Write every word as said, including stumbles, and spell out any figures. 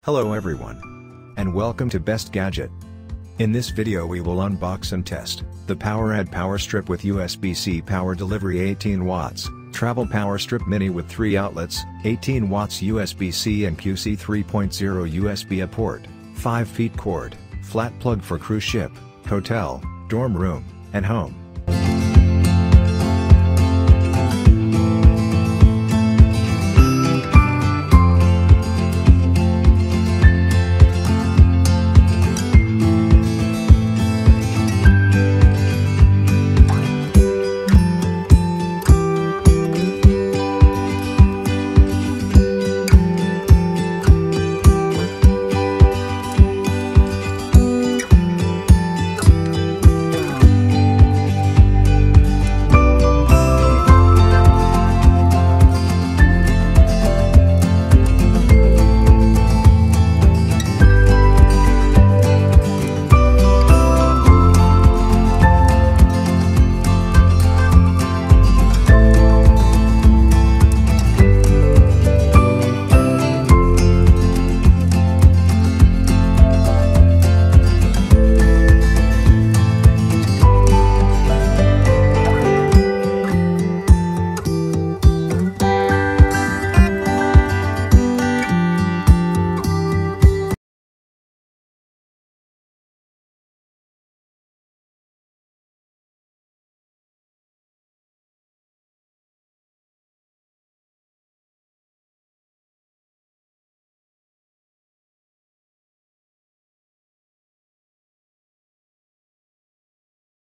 Hello everyone, and welcome to Best Gadget. In this video we will unbox and test the POWERADD Power Strip with U S B C power delivery eighteen watts, Travel Power Strip Mini with three outlets, eighteen watts U S B C and Q C three point oh U S B A port, five feet cord, flat plug for cruise ship, hotel, dorm room, and home.